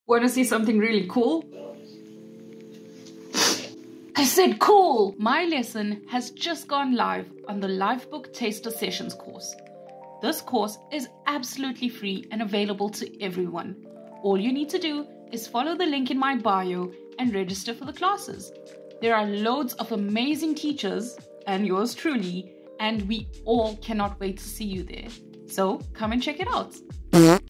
Want to see something really cool? I said cool! My lesson has just gone live on the LIFEBOOK Taster Sessions course. This course is absolutely free and available to everyone. All you need to do is follow the link in my bio and register for the classes. There are loads of amazing teachers, and yours truly, and we all cannot wait to see you there. So come and check it out.